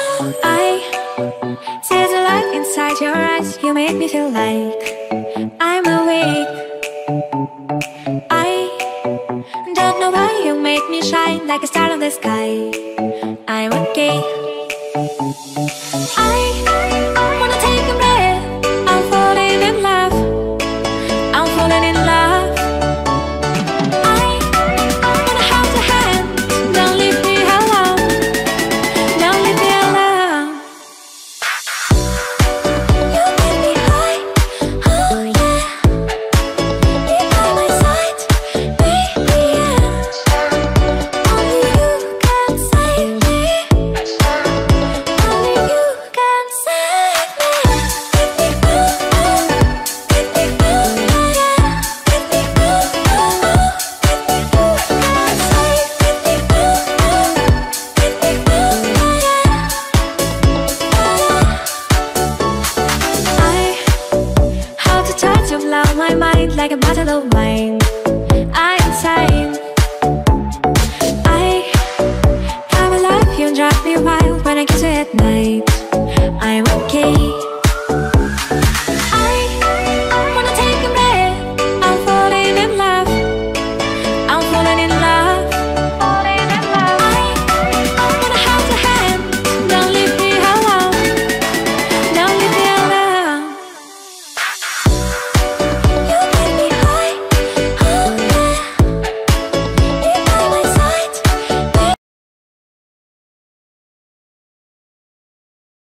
I see the light inside your eyes. You make me feel like I'm awake. I don't know why you make me shine like a star in the sky. I'm okay. I wanna take a breath. I'm falling in love. I'm falling in love. I wanna hold your hand. Don't leave me alone. Don't leave me alone. You make me high, oh yeah. You're by my side, baby, yeah. Only you can save me. Only you can save me. Get me through, yeah. Get me through, get me through, can save. Get me through, yeah. I how to touch of love, my mind like a bottle of wine.